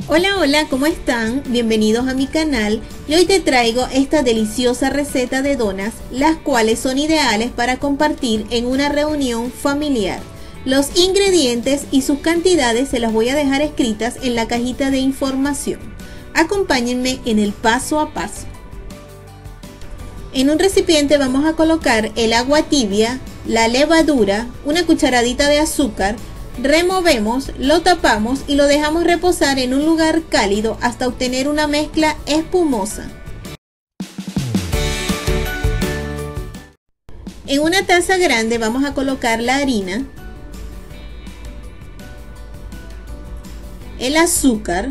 Hola, hola, ¿cómo están? Bienvenidos a mi canal y hoy te traigo esta deliciosa receta de donas, las cuales son ideales para compartir en una reunión familiar. Los ingredientes y sus cantidades se las voy a dejar escritas en la cajita de información. Acompáñenme en el paso a paso. En un recipiente vamos a colocar el agua tibia, la levadura, una cucharadita de azúcar. Removemos, lo tapamos y lo dejamos reposar en un lugar cálido hasta obtener una mezcla espumosa. En una taza grande vamos a colocar la harina, el azúcar,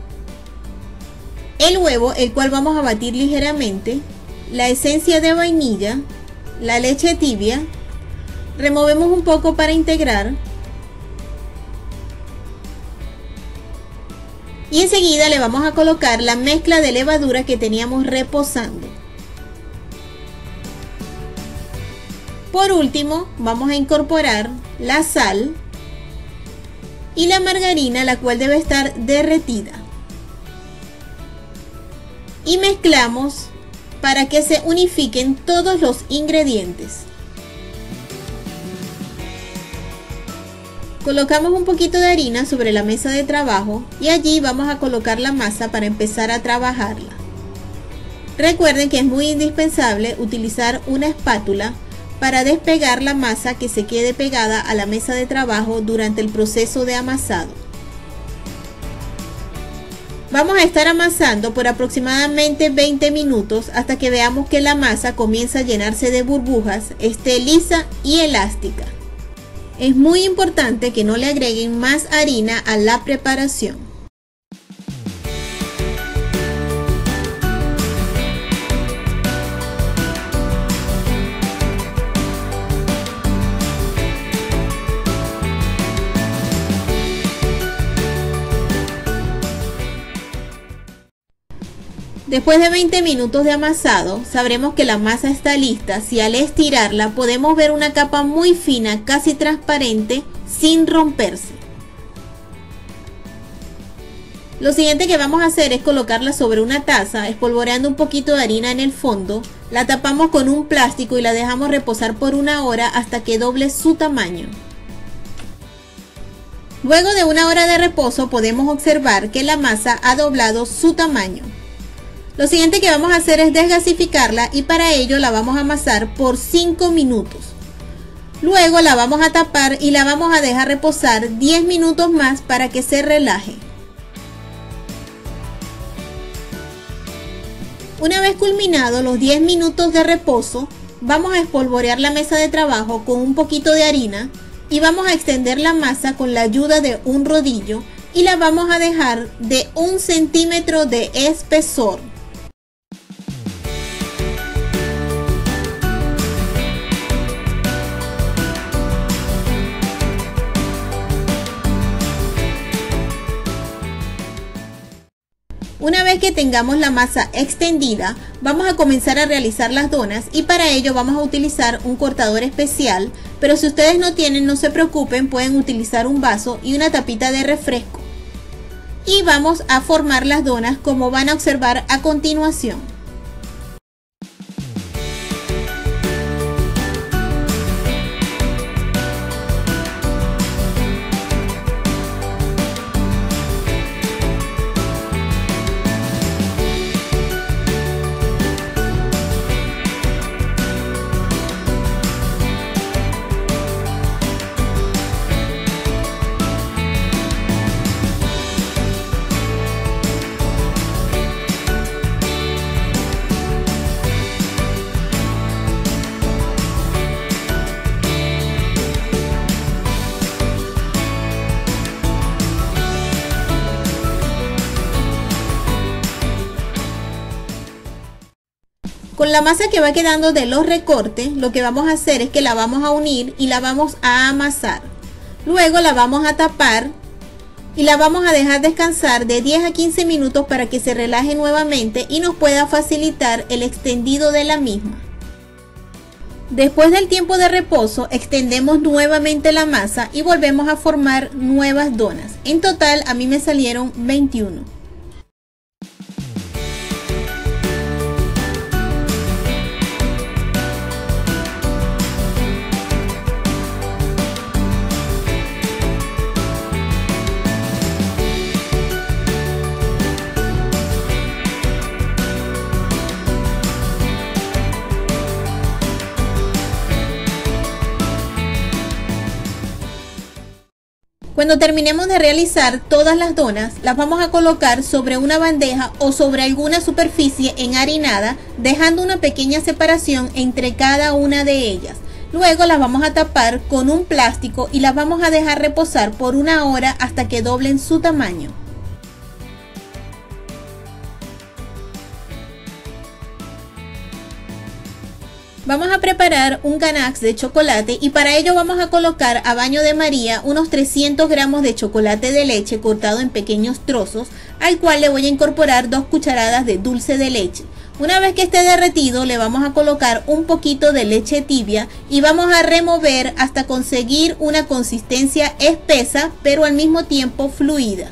el huevo, el cual vamos a batir ligeramente, la esencia de vainilla, la leche tibia. Removemos un poco para integrar. Y enseguida le vamos a colocar la mezcla de levadura que teníamos reposando. Por último, vamos a incorporar la sal y la margarina, la cual debe estar derretida. Y mezclamos para que se unifiquen todos los ingredientes. Colocamos un poquito de harina sobre la mesa de trabajo y allí vamos a colocar la masa para empezar a trabajarla. Recuerden que es muy indispensable utilizar una espátula para despegar la masa que se quede pegada a la mesa de trabajo durante el proceso de amasado. Vamos a estar amasando por aproximadamente 20 minutos hasta que veamos que la masa comienza a llenarse de burbujas, esté lisa y elástica. Es muy importante que no le agreguen más harina a la preparación. Después de 20 minutos de amasado, sabremos que la masa está lista si al estirarla podemos ver una capa muy fina, casi transparente, sin romperse. Lo siguiente que vamos a hacer es colocarla sobre una taza, espolvoreando un poquito de harina en el fondo. La tapamos con un plástico y la dejamos reposar por una hora hasta que doble su tamaño. Luego de una hora de reposo podemos observar que la masa ha doblado su tamaño. Lo siguiente que vamos a hacer es desgasificarla y para ello la vamos a amasar por 5 minutos. Luego la vamos a tapar y la vamos a dejar reposar 10 minutos más para que se relaje. Una vez culminados los 10 minutos de reposo, vamos a espolvorear la mesa de trabajo con un poquito de harina y vamos a extender la masa con la ayuda de un rodillo y la vamos a dejar de 1 centímetro de espesor. Una vez que tengamos la masa extendida, vamos a comenzar a realizar las donas y para ello vamos a utilizar un cortador especial, pero si ustedes no tienen, no se preocupen, pueden utilizar un vaso y una tapita de refresco. Y vamos a formar las donas como van a observar a continuación. Con la masa que va quedando de los recortes, lo que vamos a hacer es que la vamos a unir y la vamos a amasar. Luego la vamos a tapar y la vamos a dejar descansar de 10 a 15 minutos para que se relaje nuevamente y nos pueda facilitar el extendido de la misma. Después del tiempo de reposo, extendemos nuevamente la masa y volvemos a formar nuevas donas. En total, a mí me salieron 21. Cuando terminemos de realizar todas las donas, las vamos a colocar sobre una bandeja o sobre alguna superficie enharinada, dejando una pequeña separación entre cada una de ellas. Luego las vamos a tapar con un plástico y las vamos a dejar reposar por 1 hora hasta que doblen su tamaño. Vamos a preparar un ganache de chocolate y para ello vamos a colocar a baño de María unos 300 gramos de chocolate de leche cortado en pequeños trozos, al cual le voy a incorporar 2 cucharadas de dulce de leche. Una vez que esté derretido, le vamos a colocar un poquito de leche tibia y vamos a remover hasta conseguir una consistencia espesa pero al mismo tiempo fluida.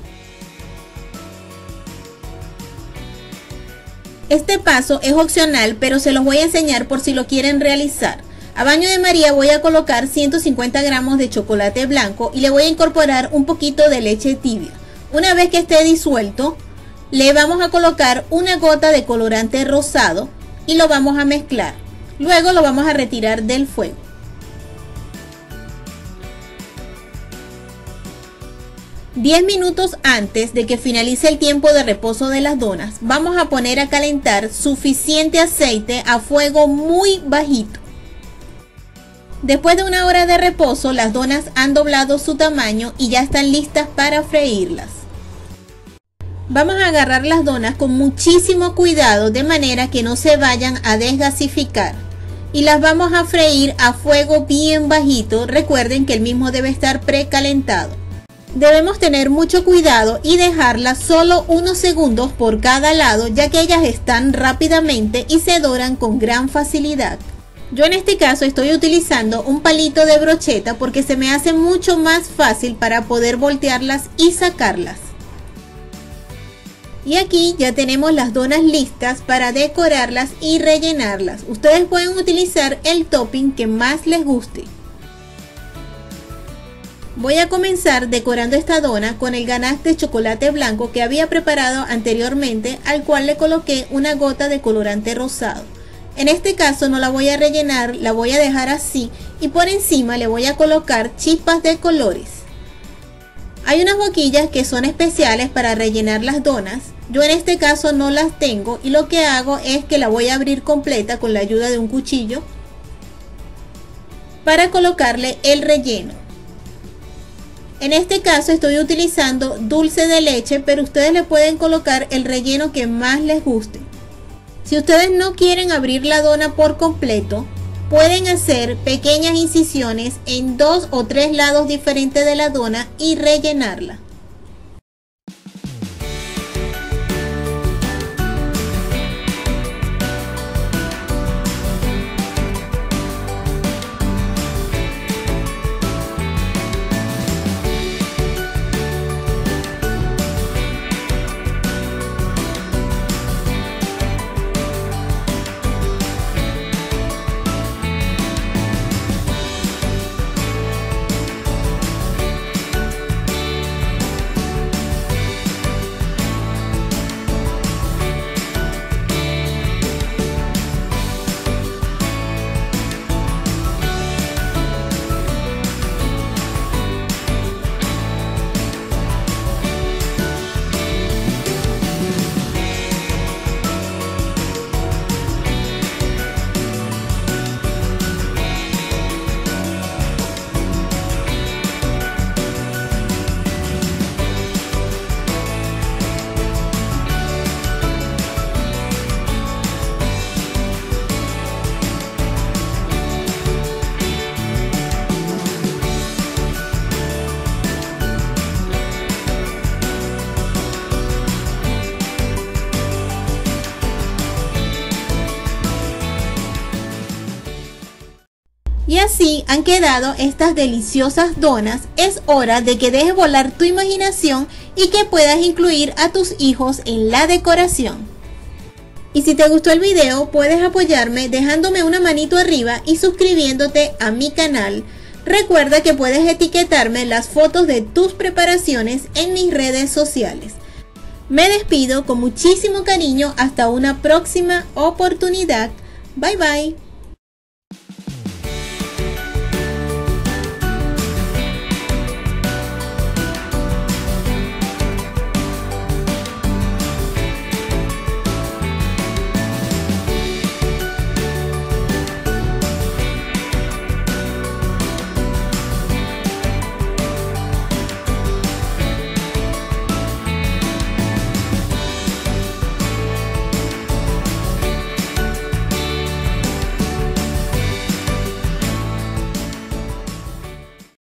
Este paso es opcional, pero se los voy a enseñar por si lo quieren realizar. A baño de María voy a colocar 150 gramos de chocolate blanco y le voy a incorporar un poquito de leche tibia. Una vez que esté disuelto, le vamos a colocar una gota de colorante rosado y lo vamos a mezclar. Luego lo vamos a retirar del fuego. Diez minutos antes de que finalice el tiempo de reposo de las donas, vamos a poner a calentar suficiente aceite a fuego muy bajito. Después de 1 hora de reposo, las donas han doblado su tamaño y ya están listas para freírlas. Vamos a agarrar las donas con muchísimo cuidado de manera que no se vayan a desgasificar. Y las vamos a freír a fuego bien bajito. Recuerden que el mismo debe estar precalentado. Debemos tener mucho cuidado y dejarlas solo unos segundos por cada lado, ya que ellas están rápidamente y se doran con gran facilidad. Yo en este caso estoy utilizando un palito de brocheta porque se me hace mucho más fácil para poder voltearlas y sacarlas. Y aquí ya tenemos las donas listas para decorarlas y rellenarlas. Ustedes pueden utilizar el topping que más les guste. Voy a comenzar decorando esta dona con el ganache de chocolate blanco que había preparado anteriormente, al cual le coloqué una gota de colorante rosado. En este caso no la voy a rellenar, la voy a dejar así y por encima le voy a colocar chispas de colores. Hay unas boquillas que son especiales para rellenar las donas. Yo en este caso no las tengo y lo que hago es que la voy a abrir completa con la ayuda de un cuchillo para colocarle el relleno. En este caso estoy utilizando dulce de leche, pero ustedes le pueden colocar el relleno que más les guste. Si ustedes no quieren abrir la dona por completo, pueden hacer pequeñas incisiones en 2 o 3 lados diferentes de la dona y rellenarla. Y así han quedado estas deliciosas donas. Es hora de que dejes volar tu imaginación y que puedas incluir a tus hijos en la decoración. Y si te gustó el video, puedes apoyarme dejándome una manito arriba y suscribiéndote a mi canal. Recuerda que puedes etiquetarme las fotos de tus preparaciones en mis redes sociales. Me despido con muchísimo cariño hasta una próxima oportunidad. Bye bye.